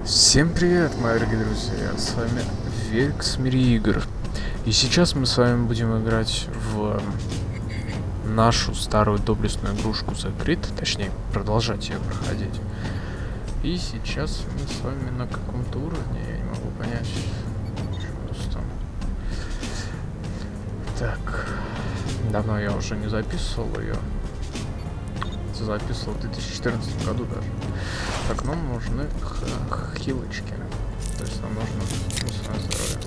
Всем привет, мои дорогие друзья, с вами Великс в мире игр. И сейчас мы с вами будем играть в нашу старую доблестную игрушку The Grid, точнее, продолжать ее проходить. И сейчас мы с вами на каком-то уровне, я не могу понять, что там. Так, давно я уже не записывал ее. Записывал в 2014 году даже. Так, нам нужны хилочки. То есть нам нужно умственное здоровье.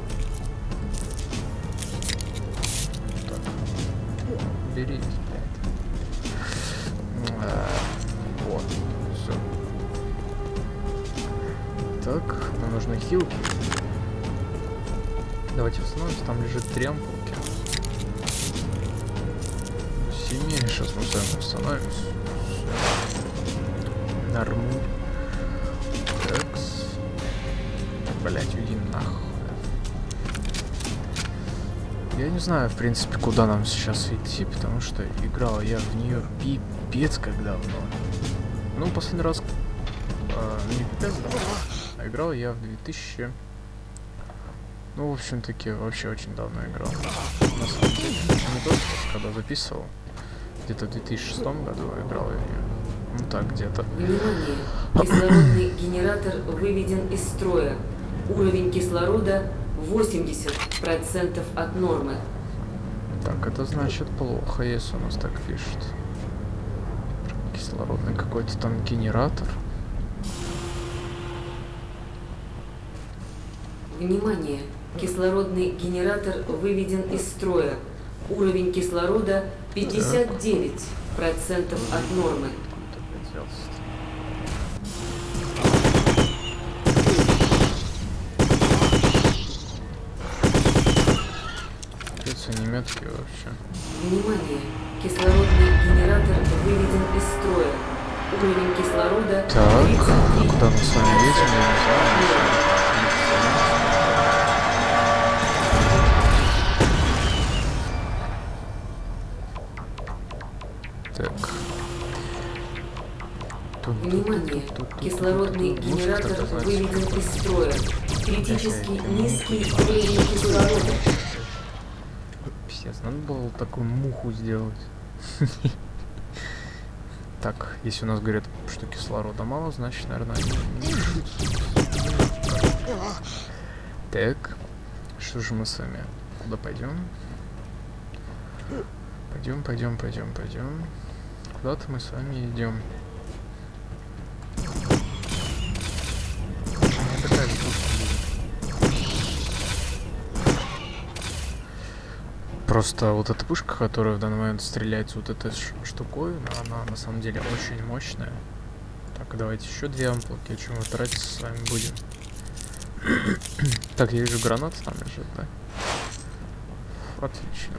Так. Бери их 5. Вот. Все. Так, нам нужны хилки. Давайте восстановимся. Там лежит 3 ампулки. 7. Сейчас мы с вами восстановимся. Норму. Такс. Блять, уйди нахуй. Я не знаю, в принципе, куда нам сейчас идти, потому что играл я в нее пипец как давно. Ну, последний раз не пипец давно, а играл я в 2000. Ну, в общем-таки, вообще очень давно играл. На самом деле, не только когда записывал. Где-то в 2006 году играл я в нее. Ну так, где-то. Внимание! Кислородный генератор выведен из строя. Уровень кислорода 80% от нормы. Так, это значит плохо, если у нас так пишет. Кислородный какой-то там генератор. Внимание! Кислородный генератор выведен из строя. Уровень кислорода 59% от нормы. Не меткий вообще. Внимание! Кислородный генератор выведен из строя. Уровень кислорода 39%. Так, куда мы с вами едем, я не знаю. Так. Внимание! Кислородный генератор выведен из строя. Критически низкий уровень кислорода. Пиздец, надо было такую муху сделать. Так, если у нас говорят, что кислорода мало, значит, наверное, не так, что же мы с вами? Куда пойдем? Пойдем. Куда-то мы с вами идем. Такая просто вот эта пушка, которая в данный момент стреляется вот этой штукой, она на самом деле очень мощная. Так, давайте еще 2 ампулки, о чем мы тратить с вами будем. Так, я вижу, граната там лежит, да? Отлично.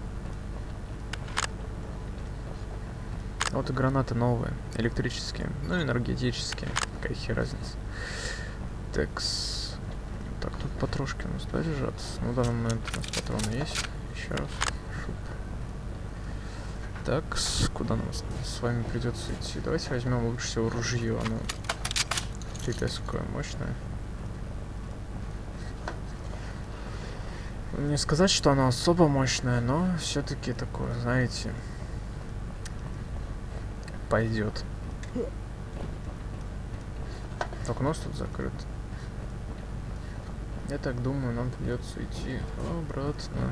Вот и гранаты новые, электрические, ну энергетические, какая хер разница. Такс. Так, тут патрошки у нас, да, лежат? Ну, в данный момент у нас патроны есть. Еще раз. Шуп. Так, куда нам с вами придется идти? Давайте возьмем лучше всего ружье, оно пипец какое мощное. Не сказать, что оно особо мощное, но все-таки такое, знаете, пойдет. Так, у нас тут закрыт. Я так думаю, нам придется идти обратно.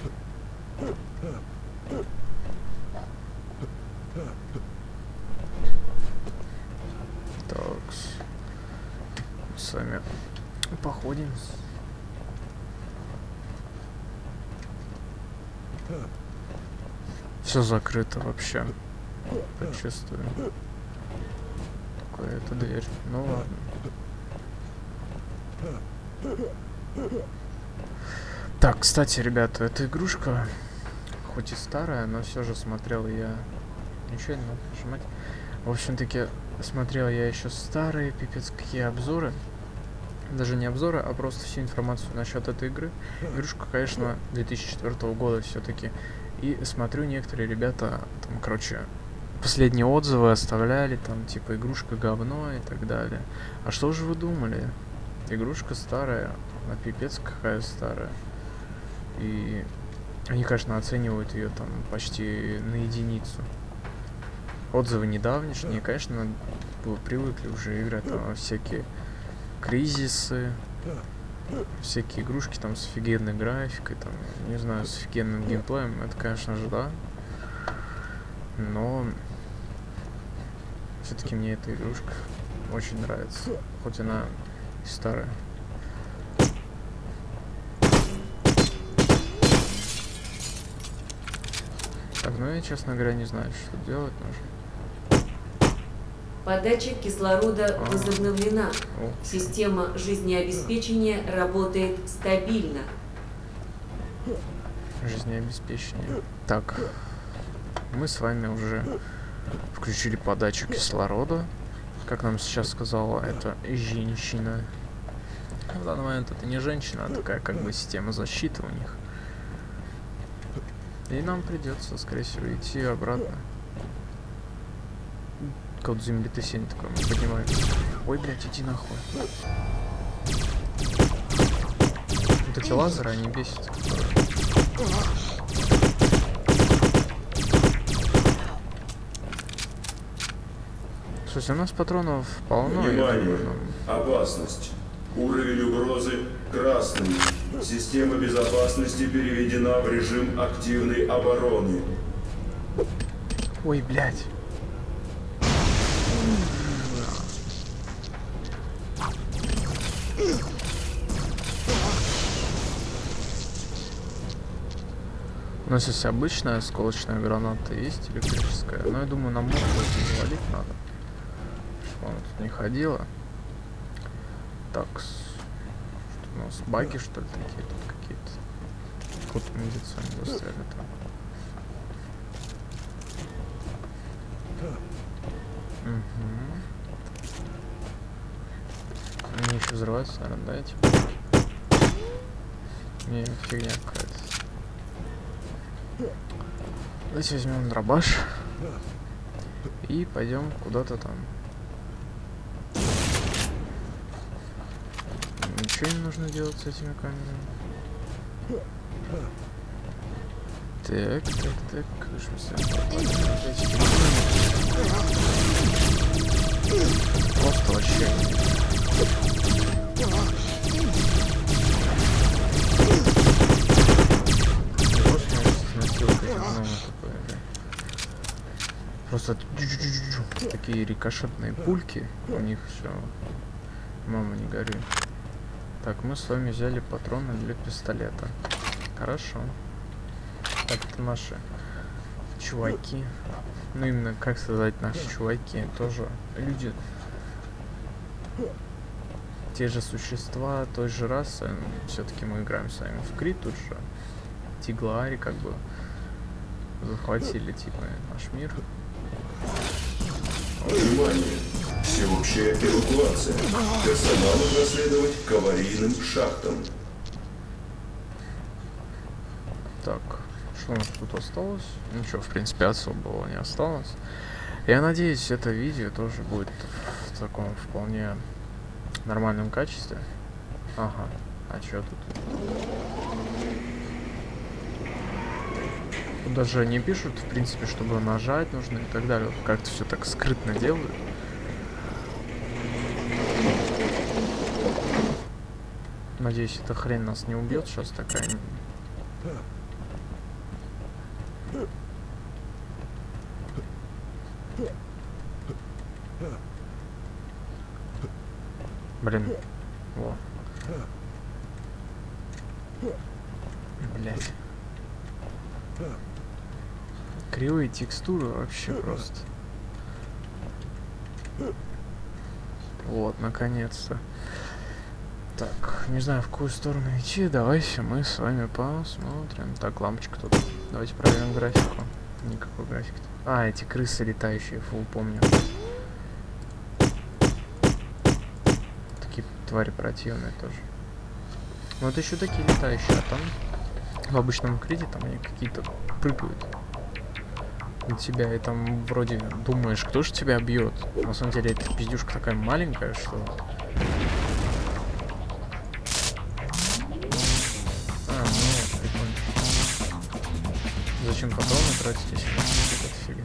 Так, с вами походим. Все закрыто вообще. Почувствую. Какая-то дверь. Ну ладно. Так, кстати, ребята, эта игрушка, хоть и старая, но все же смотрел я... Ничего не надо нажимать. В общем-таки, смотрел я еще старые, пипец, какие обзоры. Даже не обзоры, а просто всю информацию насчет этой игры. Игрушка, конечно, 2004 года все-таки. И смотрю, некоторые ребята, там, короче, последние отзывы оставляли, там, типа, игрушка говно и так далее. А что же вы думали? Игрушка старая, а пипец какая старая. И они, конечно, оценивают ее там почти на единицу. Отзывы недавнешние, конечно, вы привыкли уже играть там во всякие кризисы, всякие игрушки там с офигенной графикой, там, не знаю, с офигенным геймплеем, это, конечно же, да. Но все-таки мне эта игрушка очень нравится, хоть она и старая. Так, ну я, честно говоря, не знаю, что делать нужно. Подача кислорода возобновлена. Система жизнеобеспечения работает стабильно. Жизнеобеспечение. Так, мы с вами уже включили подачу кислорода. Как нам сейчас сказала эта женщина. В данный момент это не женщина, а такая как бы система защиты у них. И нам придется, скорее всего, идти обратно. Код землетрясения такое мы поднимаем. Ой, блядь, иди нахуй. Вот эти лазеры, они бесят. Слушай, у нас патронов полно. Внимание! Опасность. Уровень угрозы красный. Система безопасности переведена в режим активной обороны. Ой, блядь. У нас есть обычная осколочная граната, есть электрическая. Но я думаю, нам можно завалить надо. Чтобы она тут не ходила. Так, что у нас баги, что ли, такие тут какие-то? Код медицины застряли там. Угу. Они еще взрываются, наверное, да, эти? Не, фигня какая-то. Давайте возьмем дробаш и пойдем куда-то там. Ничего не нужно делать с этими камерами. Так, как же просто вообще. Просто такие рикошетные пульки у них все. Мама, не горюй. Так, мы с вами взяли патроны для пистолета. Хорошо. Так, это наши чуваки. Ну, именно, как сказать, наши чуваки. Тоже люди. Те же существа, той же расы. Все-таки мы играем с вами в Крит, тут же Тиглаари как бы захватили, типа, наш мир. Внимание! Всеобщая эвакуация. Персоналу проследовать к аварийным шахтам. Так, что у нас тут осталось? Ничего, в принципе, особого не осталось. Я надеюсь, это видео тоже будет в таком вполне нормальном качестве. Ага, а чё тут? Тут даже не пишут, в принципе, чтобы нажать нужно и так далее. Как-то все так скрытно делают. Надеюсь, эта хрень нас не убьет сейчас такая. Блин. Во. Блять. Кривые текстуры вообще просто. Вот, наконец-то. Так, не знаю, в какую сторону идти. Давайте мы с вами посмотрим. Так, лампочка тут. Давайте проверим графику. Никакой графики. А, эти крысы летающие, фу, помню. Такие твари противные тоже. Вот еще такие летающие, а там в обычном Криде там они какие-то прыгают. на тебя, и там вроде думаешь, кто же тебя бьет. На самом деле эта пиздюшка такая маленькая, что... ну, прикольно. Зачем патроны тратить, если это фигня?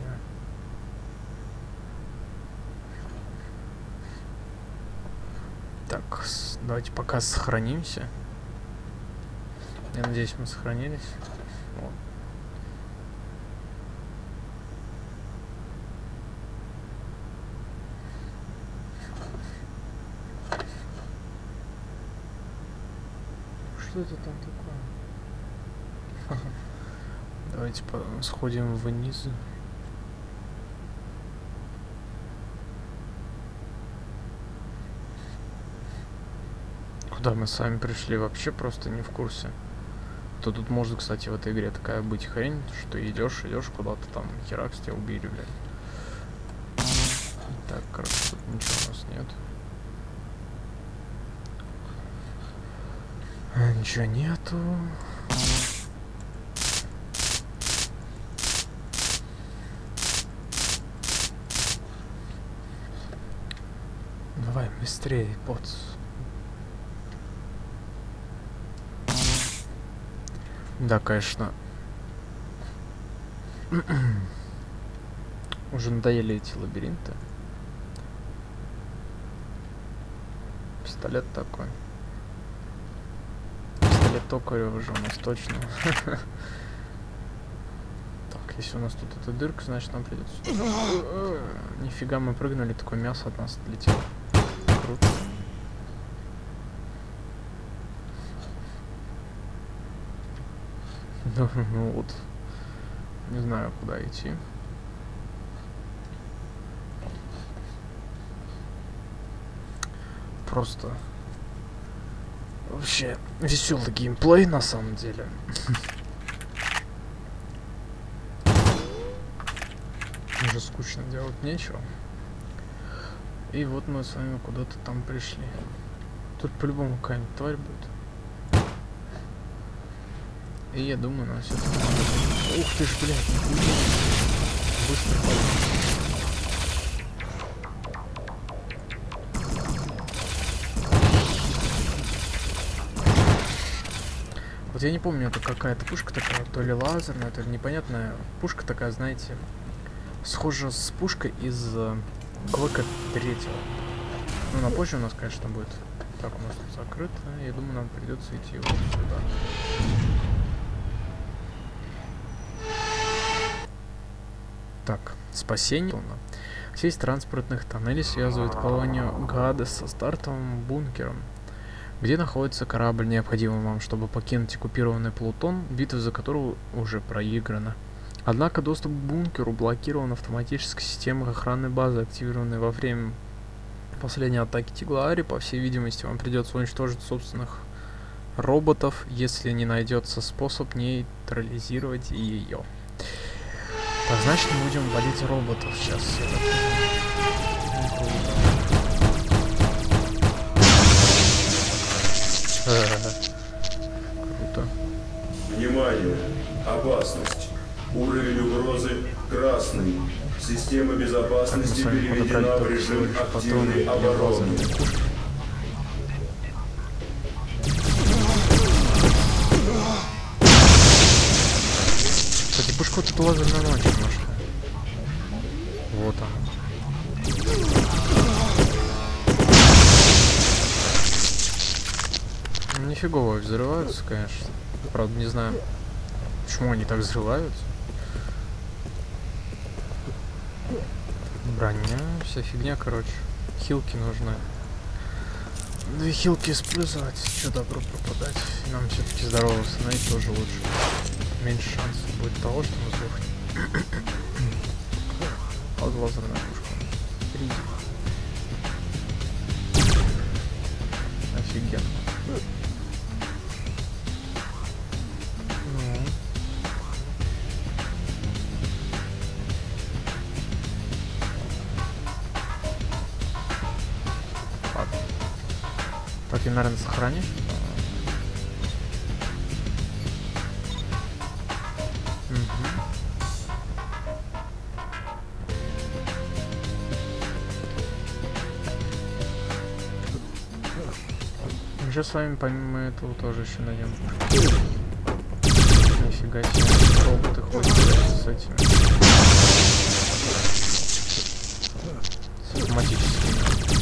Так, давайте пока сохранимся. Я надеюсь, мы сохранились. Вот. Что это там такое? Давайте сходим вниз. Куда мы с вами пришли, вообще просто не в курсе. То тут может, кстати, в этой игре такая быть хрень, что идешь куда-то там, херакс тебя убили, блядь. Так, короче, тут ничего у нас нет. Ничего нету. Давай быстрее, поц. Да, конечно. Уже надоели эти лабиринты. Пистолет такой. Пистолет токарева же у нас точно. Так, если у нас тут эта дырка, значит нам придется... Нифига, мы прыгнули, такое мясо от нас отлетело. Круто. Ну вот, не знаю, куда идти. Просто вообще веселый геймплей на самом деле. Уже скучно делать нечего. И вот мы с вами куда-то там пришли. Тут по-любому какая-нибудь тварь будет. И я думаю, нам все таки... Ух ты ж, блядь! Быстро пойдем. Вот я не помню, это какая-то пушка такая, то ли лазерная, то ли непонятная. Пушка такая, знаете, схожа с пушкой из Quake 3. Ну, на позже у нас, конечно, будет. Так, у нас тут закрыто. Я думаю, нам придется идти вот сюда. Так, спасение. Сеть транспортных тоннелей связывает колонию Гадес со стартовым бункером, где находится корабль, необходимый вам, чтобы покинуть оккупированный Плутон, битва за которого уже проиграна. Однако доступ к бункеру блокирован автоматической системой охранной базы, активированной во время последней атаки Тиглаари. По всей видимости, вам придется уничтожить собственных роботов, если не найдется способ нейтрализировать ее. Так, значит, мы будем валить роботов сейчас. Круто. Внимание! Опасность. Уровень угрозы красный. Система безопасности переведена в режим активной обороны. Кстати, пушка вот эту лазерную ночь немножко. Вот она. Нифигово взрываются, конечно. Правда, не знаю, почему они так взрываются. Броня, вся фигня, короче. Хилки нужны. Две хилки использовать, что добро пропадать. Нам все-таки здорового становиться тоже лучше. Меньше шансов будет того, что мы сдохнем. Вот лазерная пушка. Офигенно. Так, и, наверное, сохранишь. Мы сейчас с вами помимо этого тоже еще найдем. Нифига себе, роботы ходят с этими. С автоматическими.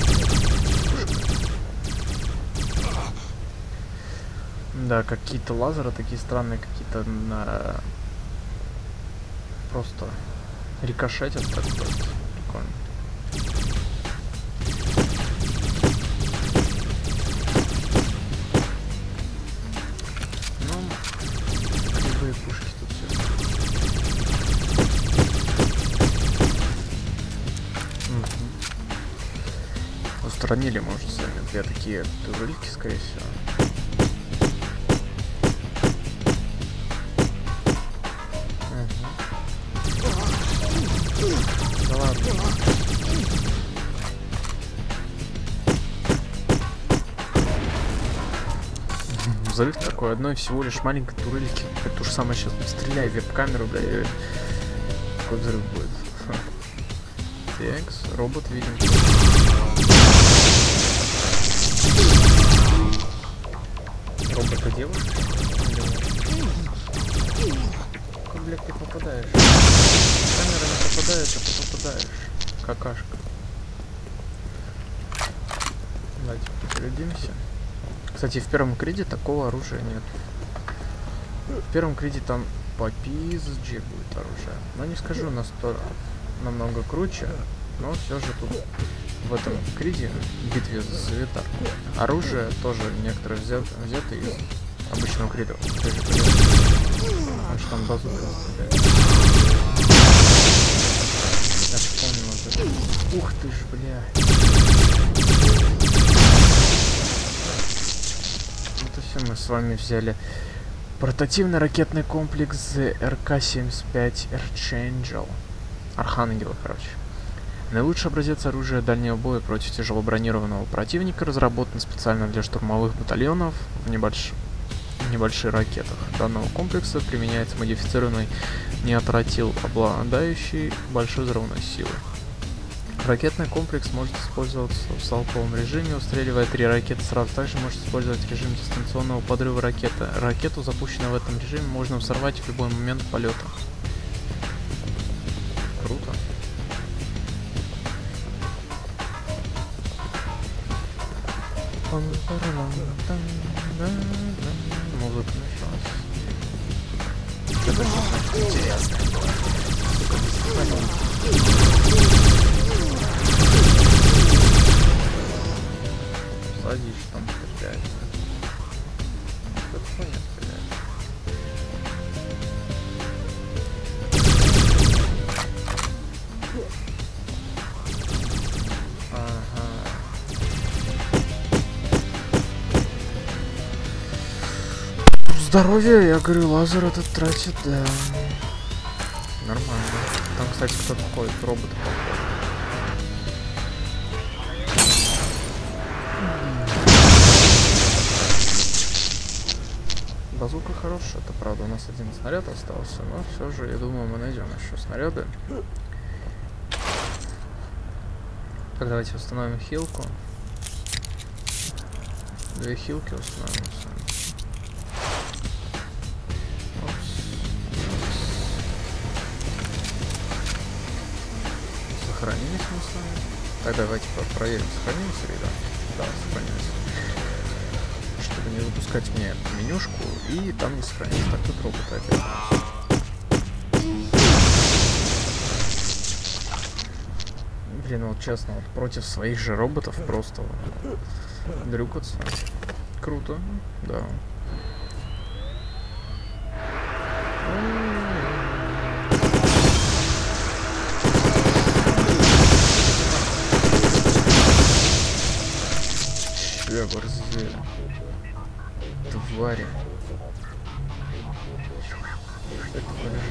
Да, какие-то лазеры такие странные, какие-то на... просто рикошетят так просто. Прикольно. Ну, любые пушки тут все. Устранили, может, сами две такие турельки, скорее всего. Да ладно. Взрыв такой одной всего лишь маленькой турельки. Это то же самое сейчас. Стреляй в веб-камеру, бля. Какой взрыв будет. Текс, робот видим. Робота девушка? Как, блядь, ты попадаешь? Камера не попадает, а ты попадаешь. Какашка. Давайте поглядимся. Кстати, в первом криде такого оружия нет. В первом криде там по PSG будет оружие. Но не скажу, намного круче. Но все же тут в этом криде, в битве за Свитар, оружие тоже некоторые взято из обычного крида. Потому что там базука. Я вспомнил вот это. Ух ты ж, бля. Это все мы с вами взяли. Портативный ракетный комплекс РК-75 Архангел, короче. Наилучший образец оружия дальнего боя против тяжело бронированного противника разработан специально для штурмовых батальонов в небольших ракетах. Данного комплекса применяется модифицированный неотротил, обладающий большой взрывной силой. Ракетный комплекс может использоваться в залповом режиме, устреливая 3 ракеты сразу. Также может использовать режим дистанционного подрыва ракеты. Ракету, запущенную в этом режиме, можно взорвать в любой момент полета. Круто. Музыка началась. Это интересно было. Садишь там стрелять. Что-то хуйня стреляет. Ага. Здоровье, я говорю, лазер этот тратит, да. Нормально. Там, кстати, кто-то ходит, робот. Базука хорошая, это правда, у нас один снаряд остался, но все же, я думаю, мы найдем еще снаряды. Так, давайте установим хилку. 2 хилки установим. Сохранились мы с вами. Так, давайте проверим, сохранились, ребят. Да, сохранились. Чтобы не запускать мне менюшку и там не сохранились. Так, тут роботы опять. Блин, вот честно, вот против своих же роботов просто вот дрюкаться. Круто, да. Че, борзели. Твари. Что такое лежит?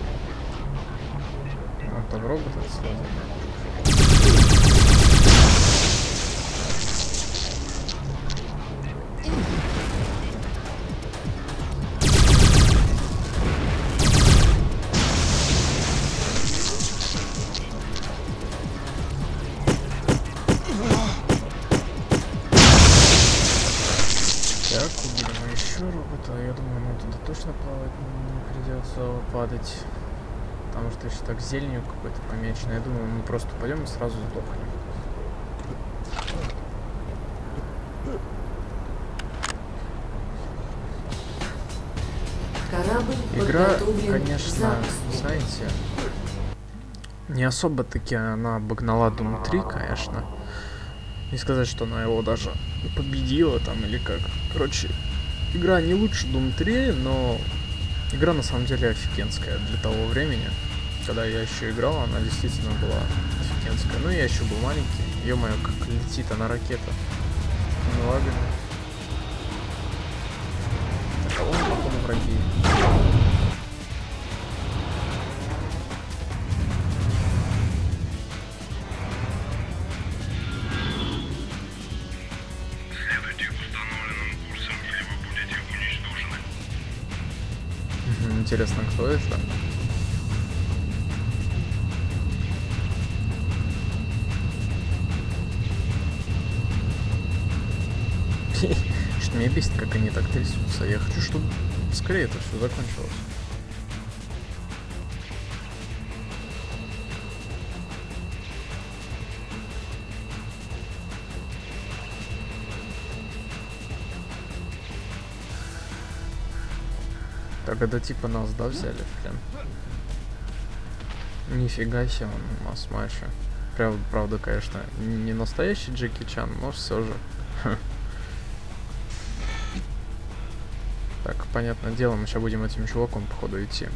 Вот там робот отсюда. убили мы еще робота. Я думаю, нам туда точно плавать не придется падать. Потому что еще так зеленью какой-то помечено. Я думаю, мы просто пойдем и сразу сдохнем. Корабль Игра, подготовлен к конечно, запуску. знаете, не особо-таки она обогнала Doom 3, конечно. Не сказать, что она его даже победила там или как. Короче, игра не лучше Doom 3, но игра на самом деле офигенская для того времени. Когда я еще играл, она действительно была офигенская. Ну, я еще был маленький. Ё-моё, как летит она ракета. Не лагает. Так, а вон, походу, враги. Интересно, кто это? Что меня бесит, как они так трясутся. Я хочу, чтобы скорее это все закончилось. Так, это типа нас, да, взяли в плен? Нифига себе, он у нас матча. Правда, конечно, не настоящий Джеки Чан, но все же. Так, понятное дело, мы сейчас будем этим чуваком, походу, идти.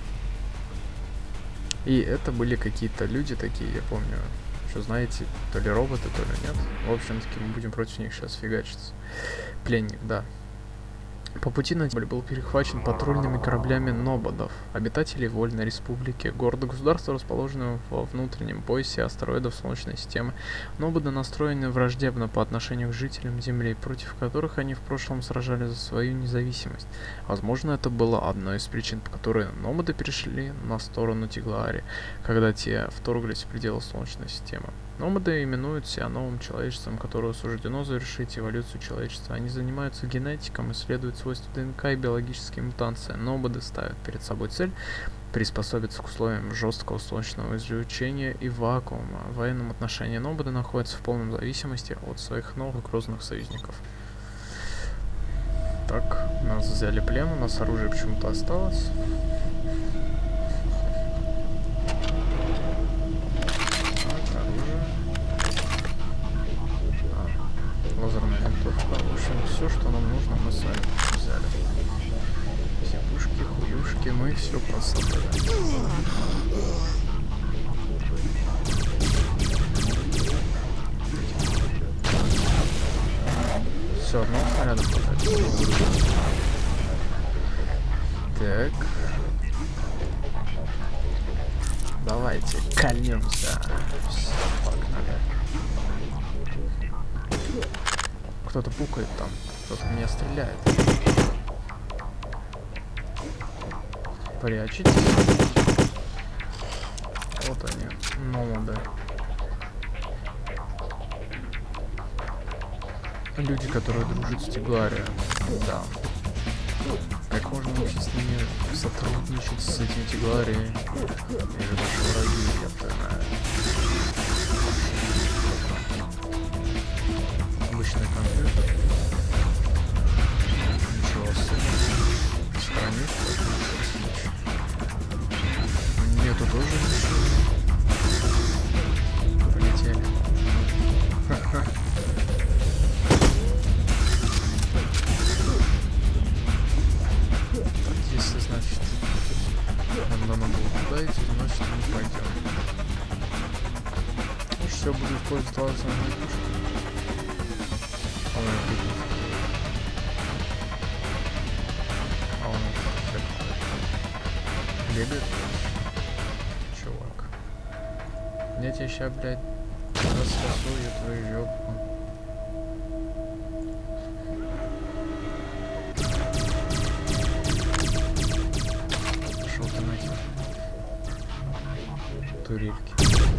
И это были какие-то люди такие, я помню. Что, знаете, то ли роботы, то ли нет. В общем-таки, мы будем против них сейчас фигачиться. Пленник, да. По пути на землю был перехвачен патрульными кораблями нободов, обитателей Вольной Республики, города-государства, расположенного во внутреннем поясе астероидов Солнечной системы. Нободы настроены враждебно по отношению к жителям Земли, против которых они в прошлом сражались за свою независимость. Возможно, это было одной из причин, по которой нободы перешли на сторону Тиглаари, когда те вторглись в пределы Солнечной системы. Нободы именуют себя новым человечеством, которое суждено завершить эволюцию человечества. Они занимаются генетиком, исследуют свойства ДНК и биологические мутации. Нободы ставят перед собой цель приспособиться к условиям жесткого солнечного излучения и вакуума. В военном отношении нободы находятся в полной зависимости от своих новых грозных союзников. Так, нас взяли плен, у нас оружие почему-то осталось. Лазерная винтовка. В общем, все, что нам нужно, мы с вами взяли. Все пушки, хуюшки, мы все поставили. Все, одного снаряда хватает. Так. Давайте кольнемся. Все, погнали. Кто-то пукает там, кто-то меня стреляет. Прячетесь. Вот они, номады. Люди, которые дружат с Тиглаари. Да. Как можно вообще с ними сотрудничать, с этим Тиглаари? Или наши враги, я понимаю. Обычный компьютер. Ничего особенного. Сохранить. Нету тоже ничего. Полетели. Так, если, значит, нам надо было туда идти, значит, мы пойдем. Ну, все, буду использовать лазерную пушку. А он бегает, чувак. Я тебя ща, блядь, рассосу я твою жопу. Пошел ты нахер. Турельки.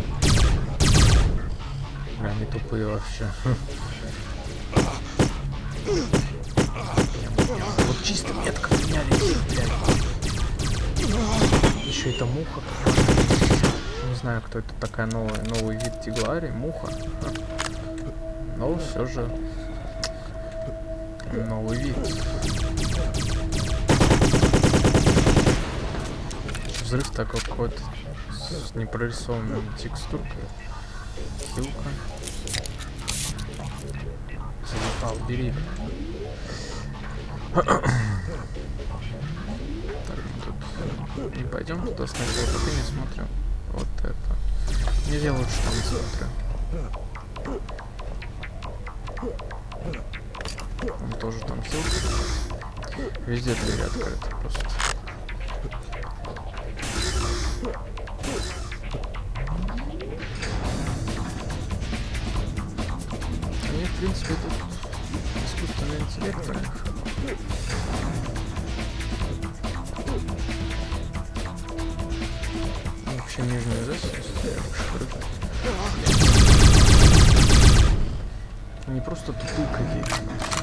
Бля, они тупые вообще. Вот чисто метко поменяли, блядь. Еще это муха. Не знаю, кто это такая новый вид Тиглари. Муха. Но все же новый вид. Взрыв такой какой-то с непрорисованными текстуркой. Хилка. Залипал, бери. Так, тут не пойдем туда сначала, пока не смотрим. Вот это. Не я лучше там смотрю. Он тоже там хилка. Везде двери открыты просто. Они, в принципе, тут искусственный интеллект у них. Вообще нижнюю засесть. Они просто тупые какие-то.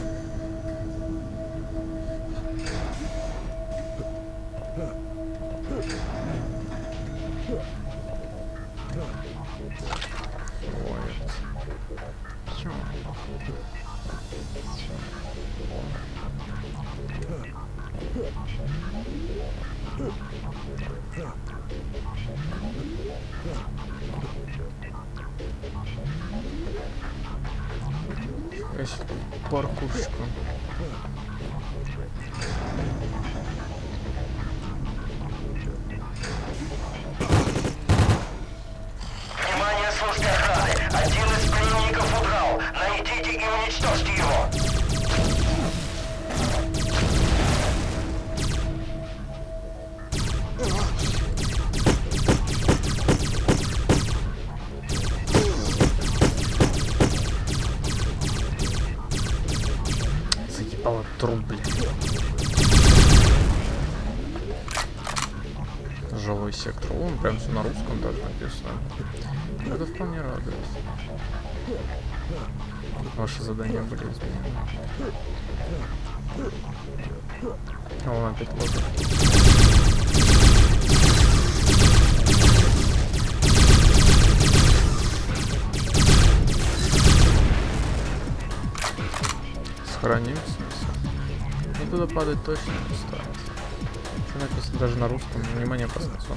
Паркурщика. Внимание, службе охраны! Один из пленников удрал! Найдите и уничтожьте его! Заебало труп, блядь. Жилой сектор. Он прям все на русском даже написано. Это вполне радует. Ваши задания были изменены. А он опять лозит. Сохранимся. И туда падать точно не стоит. Что написано даже на русском? Внимание, опасность.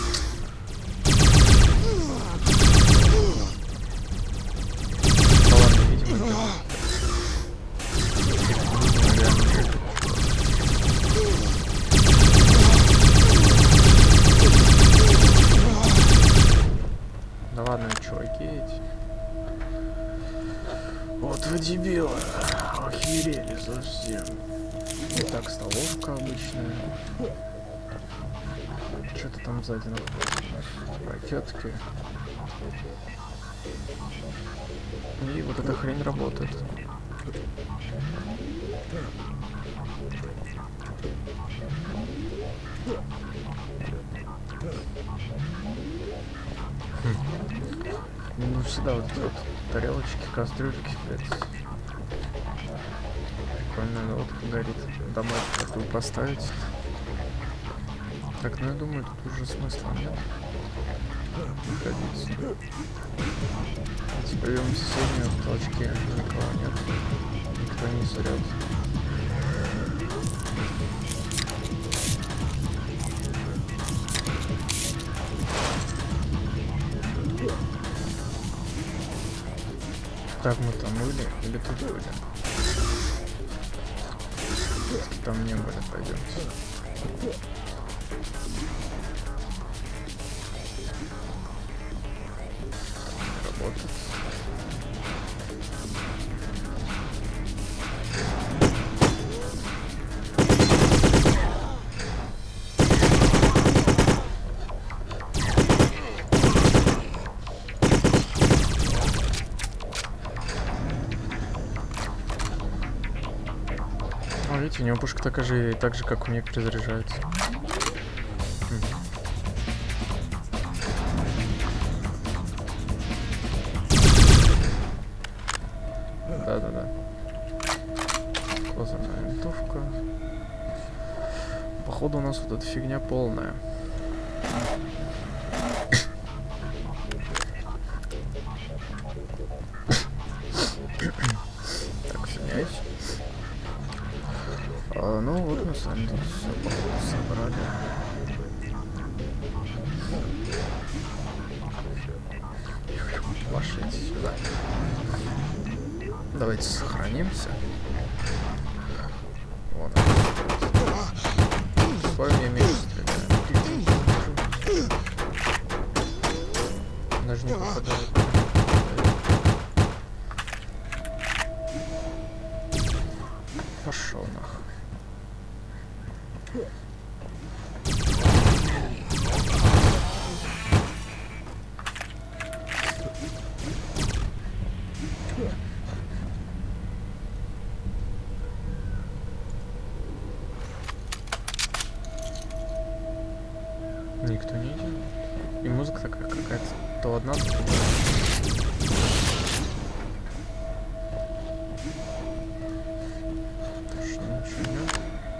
Ладно, видимо, да ладно, чуваки эти. Вот вы дебилы. Охерели совсем. Так, столовка обычная. Что-то там сзади находится. Ракетки. И вот эта хрень работает. Ну всегда вот эти вот тарелочки, кастрюльки, блядь. Прикольная лодка горит. Домой такую поставить. Так, ну я думаю, тут уже смысла нет находиться. Теперь в соседней точке никого нет. Никто не сорет. Так, мы там были или тут были? Там не были, пойдемте. Работает. Видите, у него пушка такая же, так же, как у них перезаряжается. Да-да-да. Лазерная винтовка. походу у нас вот эта фигня полная. Так, извиняюсь. Ну вот мы с вами тут все походу собрали. Пошлите сюда. Давайте сохранимся. Вон. С вами я меньше стреляю. Даже не попадает. Пошел нахуй. Никто не идет. И музыка такая какая-то то одна, то другая. Точно ничего нет.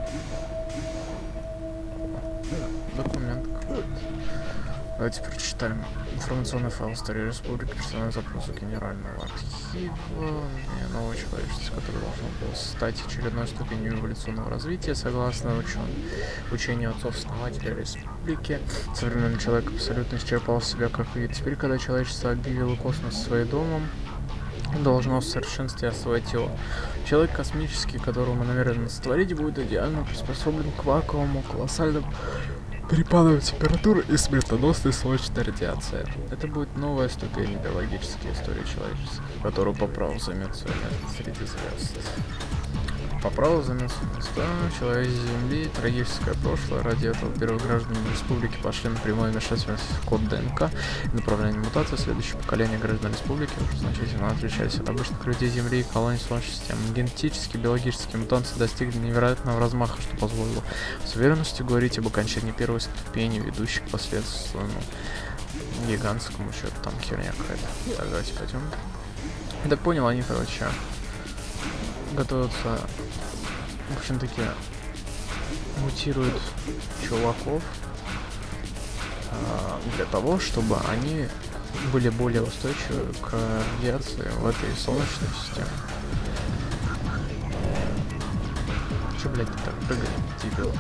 Документ какой-то. Давайте прочитаем. Информационный файл истории республики, персональный запрос генерального архива. Новое человечество, которое должно было стать очередной ступенью эволюционного развития, согласно учению отцов-основателей республики. Современный человек абсолютно исчерпал себя как вид. Теперь, когда человечество объявило космос своим домом, должно в совершенстве освоить его. Человек космический, которого мы намерены сотворить, будет идеально приспособлен к вакууму, колоссальным перепадом температуры и смертоносной солнечной радиации. Это будет новая ступень биологической истории человечества, которую по праву займет свое место среди звезд. По праву займет свое место человек Земли, трагическое прошлое. Ради этого первые граждане республики пошли на прямое вмешательство в код ДНК и направление мутации. Следующее поколение граждан республики уже значительно отличались от обычных людей Земли и колоний Солнечной системы. Генетические, биологические мутации достигли невероятного размаха, что позволило с уверенностью говорить об окончании первой ступени, ведущей к последственному гигантскому что-то там херня какая-то. Так, давайте пойдем. Я так понял, они, короче, готовятся, в общем-таки, мутируют чуваков для того, чтобы они были более устойчивы к радиации в этой солнечной системе. Че, блядь, ты так прыгаешь, дебил?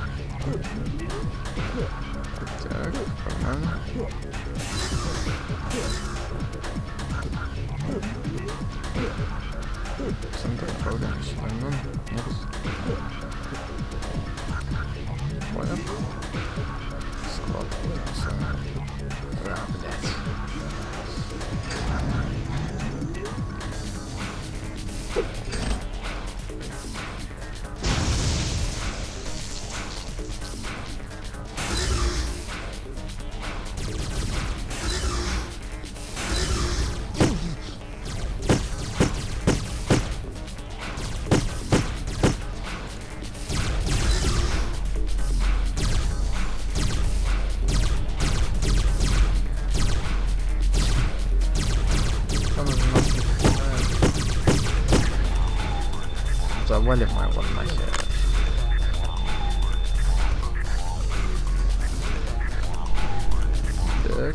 Так, нормально. Центр управления сюда, ну, нет. Понял? Склад. Да, блядь. Завалим его нахер. Так.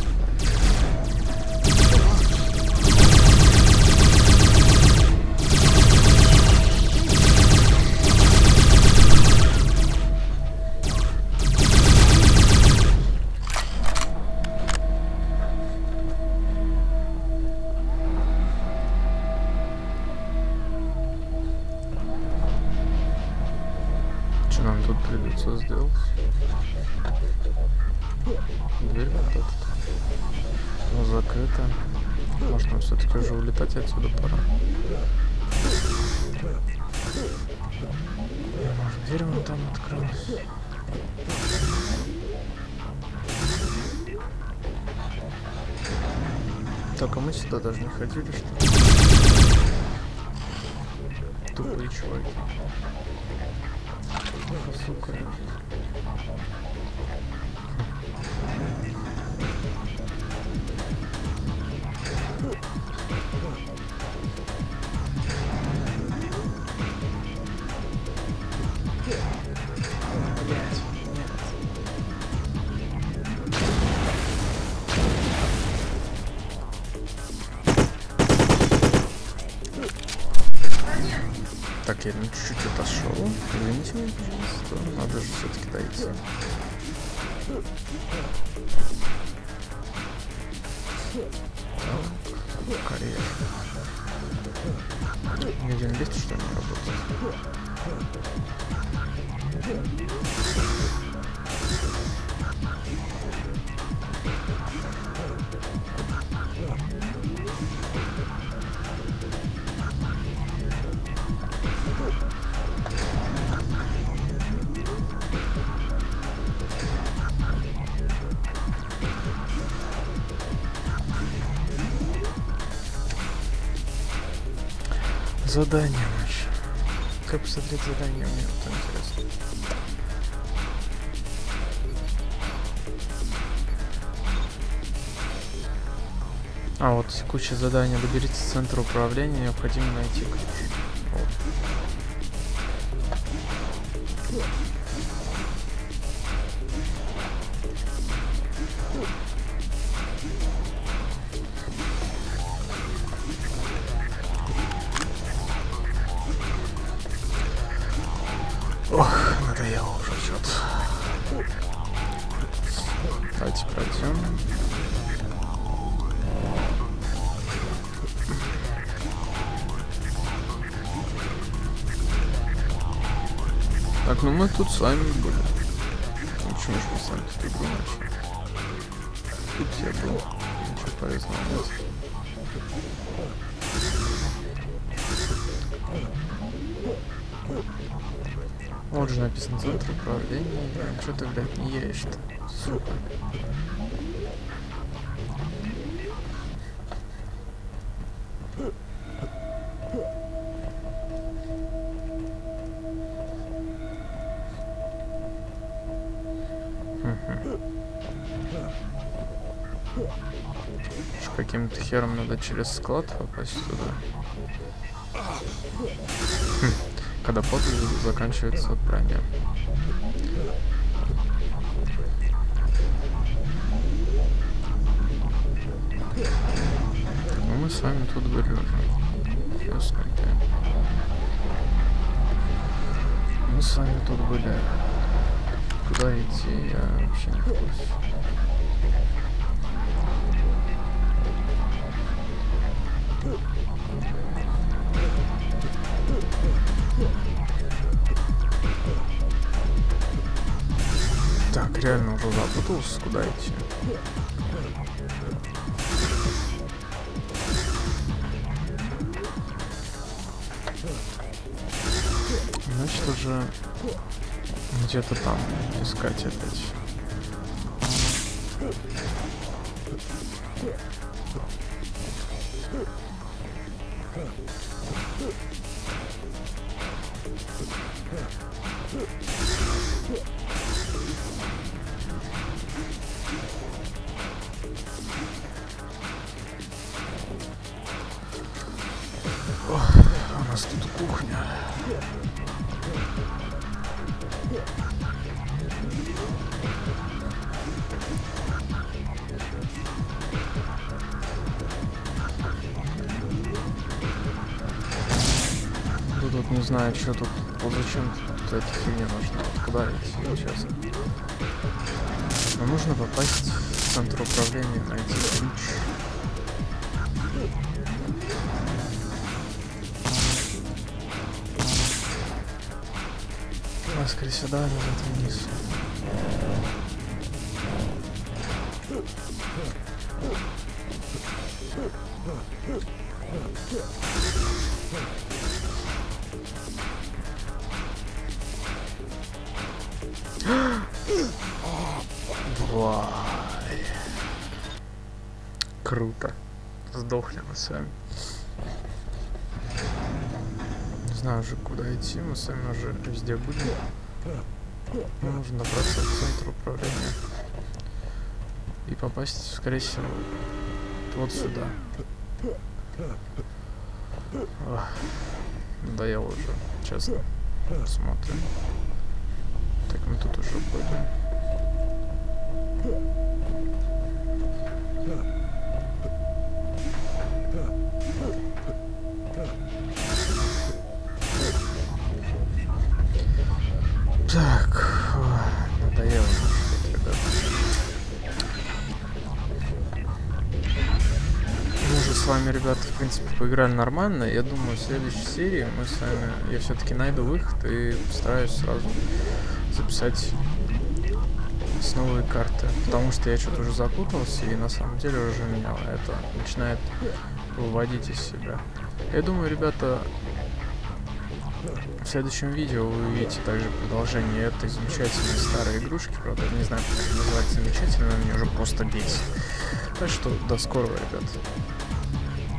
Что нам тут придется сделать? Дверь вот эта. Ну, закрыта. Может, нам все-таки уже улетать отсюда пора. Может, дверь вон там открылась. Так, а мы сюда даже не ходили, что ли? Тупые чуваки. Сука. Блять. Так, я чуть-чуть отошел. Извините меня, пожалуйста. Надо же все-таки дойти. Так, карьер. Ни один лист, что ли, не работает? Задание наше. Как посмотреть задание, мне вот интересно. А, вот текущее задание. Доберитесь в центр управления, необходимо найти ключ. Вот. Ох, надоело уже что-то. Давайте пройдем. Так, ну мы тут с вами были. Ну почему же мы с вами тут игру начали? Тут я был. Ничего полезного нет. Вот же написано центр управления. Что ты, блядь, не едешь-то? Сука. Каким-то хером надо через склад попасть туда. Когда подвиг заканчивается от броня. Ну, мы с вами тут были уже. Сейчас сколько. Мы с вами тут были. Куда идти, я вообще не в курсе. Так, реально уже запутался, куда идти. Значит, уже где-то там искать опять. У нас тут кухня. Тут не знаю, что тут, зачем тут эта фигня нужна, вот куда идти, честно. Но нужно попасть в центр управления, найти ключ. Скорее сюда, назад вниз. Вай. Круто. Сдохли мы с вами. Не знаю уже куда идти, мы с вами уже везде будем. Нам нужно добраться в центр управления и попасть, скорее всего, вот сюда. Ох, надоело уже, честно. Посмотрим. Так, мы тут уже были. ребята, в принципе, поиграли нормально. Я думаю, в следующей серии мы с вами... Я все-таки найду выход и постараюсь сразу записать с новой карты. Потому что я что-то уже запутался, и на самом деле уже меня это начинает выводить из себя. Я думаю, ребята, в следующем видео вы увидите также продолжение этой замечательной старой игрушки. Правда, я не знаю, как это называется замечательно, она меня уже просто бесит. Так что до скорого, ребят.